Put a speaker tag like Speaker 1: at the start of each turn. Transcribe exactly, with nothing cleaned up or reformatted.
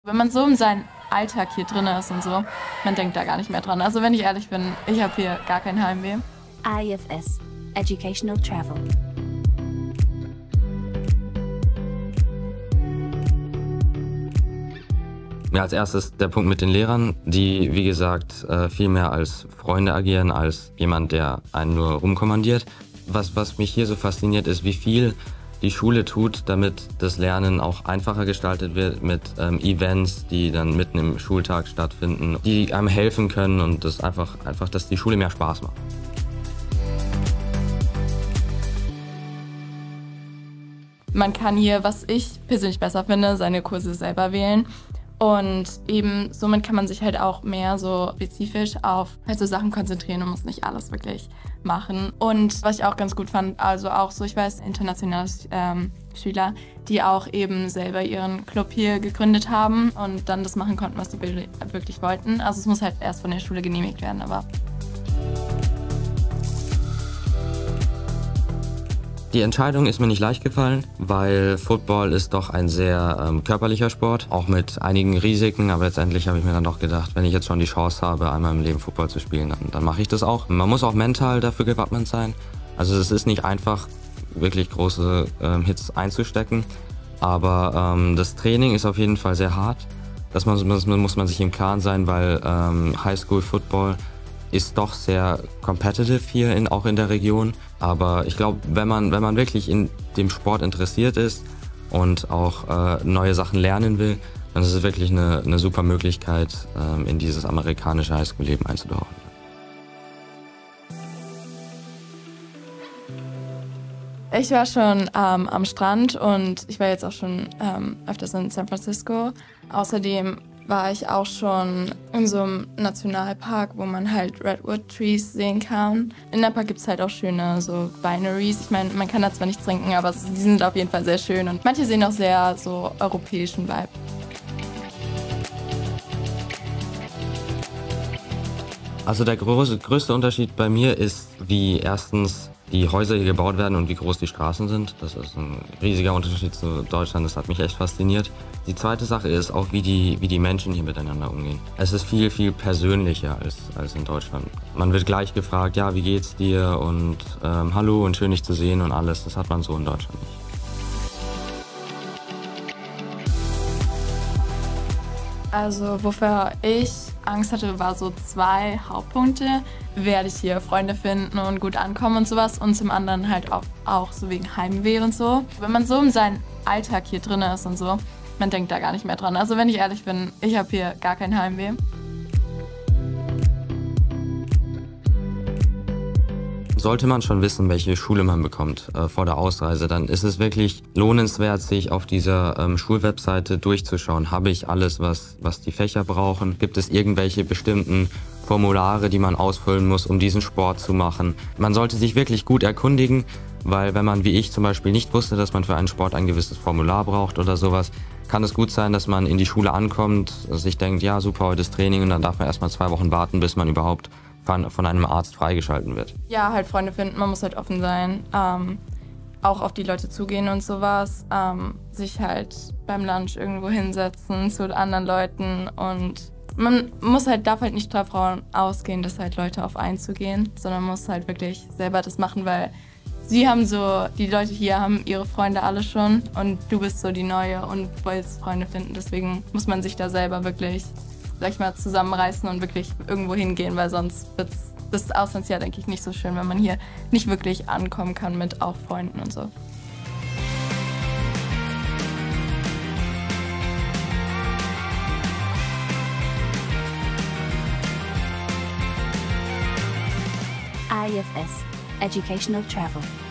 Speaker 1: Wenn man so in seinem Alltag hier drin ist und so, man denkt da gar nicht mehr dran. Also wenn ich ehrlich bin, ich habe hier gar kein Heimweh.
Speaker 2: I F S, Educational Travel.
Speaker 3: Ja, als erstes der Punkt mit den Lehrern, die, wie gesagt, viel mehr als Freunde agieren, als jemand, der einen nur rumkommandiert. Was, was mich hier so fasziniert, ist, wie viel die Schule tut, damit das Lernen auch einfacher gestaltet wird mit ähm, Events, die dann mitten im Schultag stattfinden, die einem helfen können und das einfach, einfach, dass die Schule mehr Spaß macht.
Speaker 1: Man kann hier, was ich persönlich besser finde, seine Kurse selber wählen. Und eben somit kann man sich halt auch mehr so spezifisch auf halt so Sachen konzentrieren und muss nicht alles wirklich machen. Und was ich auch ganz gut fand, also auch so, ich weiß, internationale ähm, Schüler, die auch eben selber ihren Club hier gegründet haben und dann das machen konnten, was sie wirklich wollten. Also es muss halt erst von der Schule genehmigt werden, aber...
Speaker 3: Die Entscheidung ist mir nicht leicht gefallen, weil Football ist doch ein sehr ähm, körperlicher Sport, auch mit einigen Risiken, aber letztendlich habe ich mir dann doch gedacht, wenn ich jetzt schon die Chance habe, einmal im Leben Football zu spielen, dann, dann mache ich das auch. Man muss auch mental dafür gewappnet sein, also es ist nicht einfach, wirklich große ähm, Hits einzustecken, aber ähm, das Training ist auf jeden Fall sehr hart, das muss, das muss man sich im Klaren sein, weil ähm, Highschool-Football ist doch sehr competitive hier, in, auch in der Region. Aber ich glaube, wenn man, wenn man wirklich in dem Sport interessiert ist und auch äh, neue Sachen lernen will, dann ist es wirklich eine, eine super Möglichkeit, ähm, in dieses amerikanische Highschool-Leben einzutauchen.
Speaker 1: Ich war schon ähm, am Strand und ich war jetzt auch schon ähm, öfters in San Francisco. Außerdem war ich auch schon in so einem Nationalpark, wo man halt Redwood Trees sehen kann. In Napa gibt es halt auch schöne so Wineries. Ich meine, man kann da zwar nichts trinken, aber die sind auf jeden Fall sehr schön und manche sehen auch sehr so europäischen Vibe.
Speaker 3: Also der große, größte Unterschied bei mir ist, wie erstens die Häuser hier gebaut werden und wie groß die Straßen sind. Das ist ein riesiger Unterschied zu Deutschland, das hat mich echt fasziniert. Die zweite Sache ist auch, wie die, wie die Menschen hier miteinander umgehen. Es ist viel, viel persönlicher als, als in Deutschland. Man wird gleich gefragt, ja, wie geht's dir und ähm, hallo und schön dich zu sehen und alles. Das hat man so in Deutschland nicht.
Speaker 1: Also wofür ich Angst hatte, war so zwei Hauptpunkte. Werde ich hier Freunde finden und gut ankommen und sowas und zum anderen halt auch, auch so wegen Heimweh und so. Wenn man so in seinem Alltag hier drin ist und so, man denkt da gar nicht mehr dran. Also wenn ich ehrlich bin, ich habe hier gar kein Heimweh.
Speaker 3: Sollte man schon wissen, welche Schule man bekommt äh, vor der Ausreise, dann ist es wirklich lohnenswert, sich auf dieser ähm, Schulwebseite durchzuschauen. Habe ich alles, was, was die Fächer brauchen? Gibt es irgendwelche bestimmten Formulare, die man ausfüllen muss, um diesen Sport zu machen? Man sollte sich wirklich gut erkundigen, weil wenn man wie ich zum Beispiel nicht wusste, dass man für einen Sport ein gewisses Formular braucht oder sowas, kann es gut sein, dass man in die Schule ankommt, sich denkt, ja super, heute ist Training und dann darf man erstmal zwei Wochen warten, bis man überhaupt von, von einem Arzt freigeschalten wird.
Speaker 1: Ja, halt Freunde finden, man muss halt offen sein, ähm, auch auf die Leute zugehen und sowas, ähm, sich halt beim Lunch irgendwo hinsetzen zu anderen Leuten und man muss halt, darf halt nicht davon ausgehen, dass halt Leute auf einen zugehen, sondern muss halt wirklich selber das machen, weil sie haben so, die Leute hier haben ihre Freunde alle schon und du bist so die Neue und willst Freunde finden, deswegen muss man sich da selber wirklich, sag ich mal, zusammenreißen und wirklich irgendwo hingehen, weil sonst wird das Auslandsjahr, denke ich, nicht so schön, wenn man hier nicht wirklich ankommen kann mit auch Freunden und so.
Speaker 2: I F S, Educational Travel.